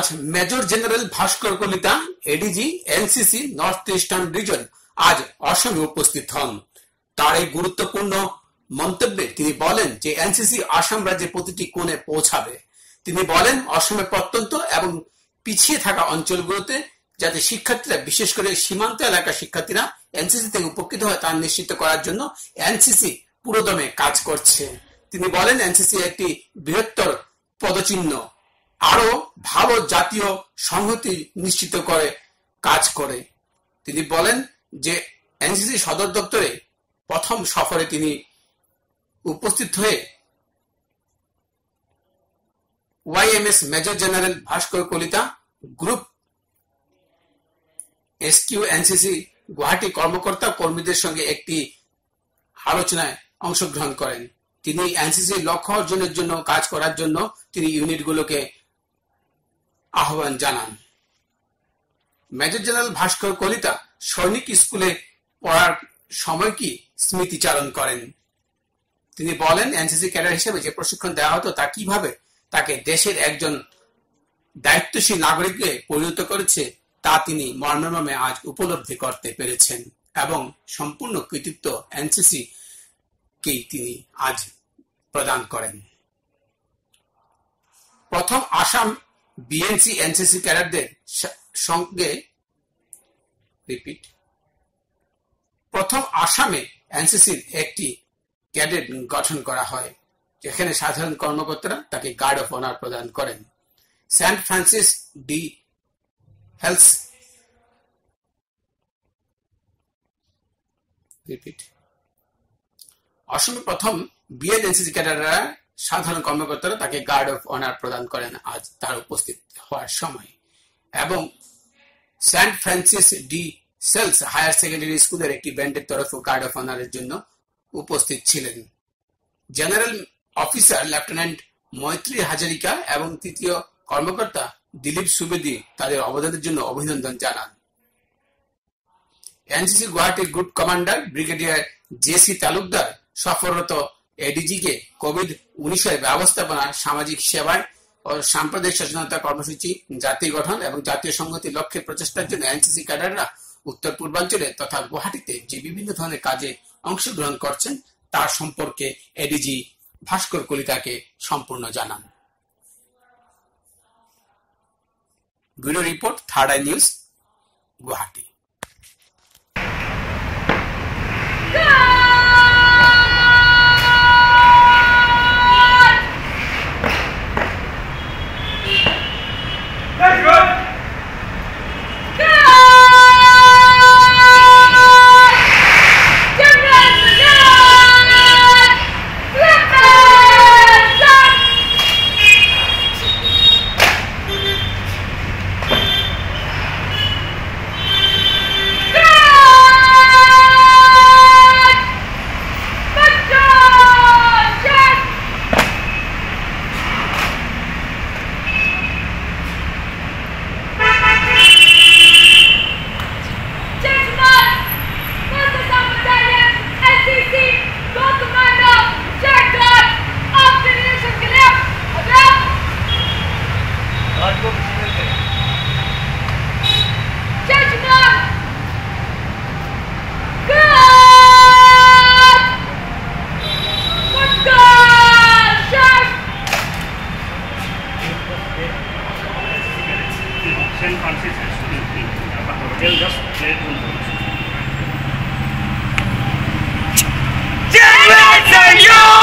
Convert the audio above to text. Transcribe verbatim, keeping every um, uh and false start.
आज major general Bhaskar Kalita ADG NCC north eastern region आज असमे उपस्थित हन। तार এই গুরুত্বপূর্ণ মন্তব্যে তিনি বলেন যে এনসিসি আসাম রাজ্যের প্রতিটি কোণে পৌঁছাবে। তিনি বলেন অসমের প্রত্যন্ত এবং পিছিয়ে থাকা অঞ্চলগুলোতে যাতে শিক্ষার্থীরা বিশেষ করে সীমান্ত এলাকার শিক্ষার্থীরা এনসিসি থেকে উপকৃত হয় তা নিশ্চিত করার জন্য এনসিসি পুরোদমে কাজ করছে। তিনি বলেন এনসিসি একটি বৃহত্তর পদচিহ্ন, আরো ভালো জাতীয় সংহতি নিশ্চিত করে কাজ করে। তিনি বলেন যে এনসিসি সদর দপ্তরে প্রথম সফরে তিনি উপস্থিত হয়ে YMS major general Bhaskar Kalita group SQ NCC Guwahati কর্মকর্তা কর্মীদের সঙ্গে একটি আলোচনায় অংশগ্রহণ করেন। তিনি এনসিসি লক্ষ্য অর্জনের জন্য কাজ করার জন্য তিনি ইউনিটগুলোকে আহ্বান জানান। মেজর জেনারেল ভাস্কর কলিতা সৈনিক স্কুলে পড়ার সময় কি স্মৃতিচারণ করেন। তিনি বলেন এনসিসি ক্যাডার হিসেবে যে প্রশিক্ষণ দেওয়া হতো তা কিভাবে তাকে দেশের একজন দায়িত্বশীল নাগরিকে পরিণত করেছে তা তিনি মর্মে আজ উপলব্ধি করতে পেরেছেন এবং সম্পূর্ণ কৃতিত্ব এনসিসি কে তিনি আজ প্রদান করেন। প্রথম আসাম বিএনসি এনসিসি ক্যাডারদের সঙ্গে রিপিট প্রথম আসামে এনসিসির একটি ক্যাডেট গঠন করা হয় যেখানে সাধারণ কর্মকর্তারা তাকে গার্ড অফ অনার প্রদান করেন। সেন্ট ফ্রান্সিস ডি হেলস রিপিট অসমে প্রথম বিএড এনসিসি ক্যাডাররা সাধারণ কর্মকর্তারা তাকে গার্ড অফ অনার প্রদান করেন আজ তার উপস্থিত হওয়ার সময় এবং Saint Francis de Sales higher secondary স্কুলের একটি ব্যান্ডের তরফে গার্ড অফ অনারের জন্য উপস্থিত ছিলেন। জেনারেল অফিসার লেফটেন্যান্ট মৈত্রী হাজারিকা এবং তৃতীয় কর্মকর্তা দিলীপ সুবেদী তাদের অবদানের জন্য অভিনন্দন জানান। এনসিসি গুয়াহাটির group commander brigadier J C Talukdar সফররত এডিজি কে কোভিড উনিশের ব্যবস্থাপনা, সামাজিক সেবায় ও সাম্প্রদায়িক সচেতনতা কর্মসূচি, জাতীয় গঠন এবং জাতীয় সংহতির লক্ষ্যে প্রচেষ্টার জন্য এনসিসি ক্যাডাররা উত্তর পূর্বাঞ্চলে তথা গুয়াহাটিতে যে বিভিন্ন ধরনের কাজে অংশগ্রহণ করছেন তার সম্পর্কে এডিজি ভাস্কর কলিতাকে সম্পূর্ণ জানান। Bureau report, third eye news, Guwahati. Saint Francis has to be but hotel just there to know.